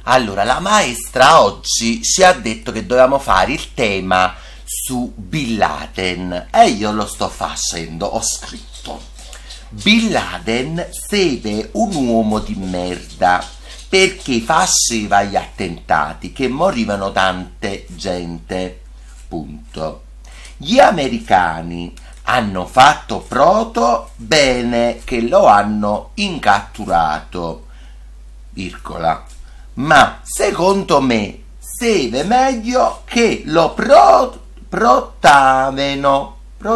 Allora, la maestra oggi ci ha detto che dovevamo fare il tema su Bin Laden e io lo sto facendo, ho scritto: Bin Laden seve un uomo di merda perché faceva gli attentati che morivano tante gente, punto. Gli americani hanno fatto proto bene che lo hanno incatturato, virgola, ma secondo me seve meglio che lo prottavano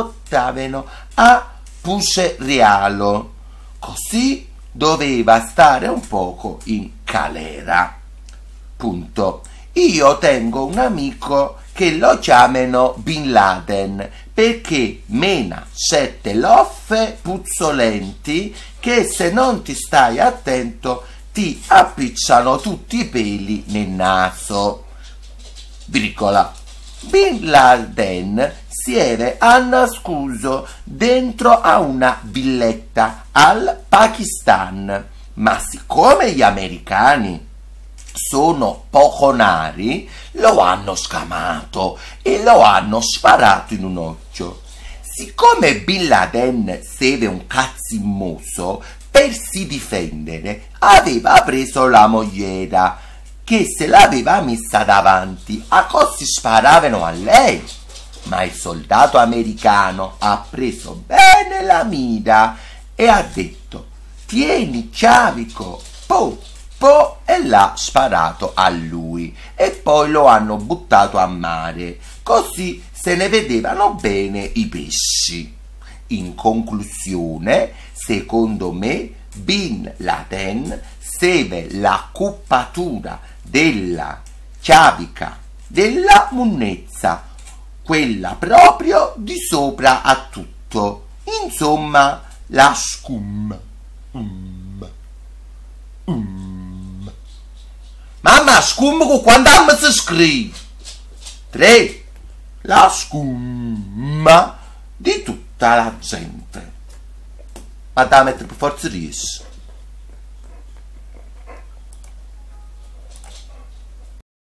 a Pucerealo, così doveva stare un poco in galera, punto. Io tengo un amico che lo chiamano Bin Laden perché mena certe loffe puzzolenti che, se non ti stai attento, ti appicciano tutti i peli nel naso, virgola. Bin Laden si è nascosto dentro a una villetta al Pakistan, ma siccome gli americani sono poco nari, lo hanno scamato e lo hanno sparato in un occhio. Siccome Bin Laden seve un cazzimmoso, per si difendere aveva preso la mogliera che se l'aveva messa davanti a così sparavano a lei, ma il soldato americano ha preso bene la mira e ha detto: tieni chiavico, e l'ha sparato a lui e poi lo hanno buttato a mare, così se ne vedevano bene i pesci. In conclusione, secondo me Bin Laden seve la cuppatura della chiavica della munnezza, quella proprio di sopra a tutto, insomma la scum. Mamma, scum con quando si scrive? 3. La scumma di tutta la gente. Ma da mettere per forza riesce.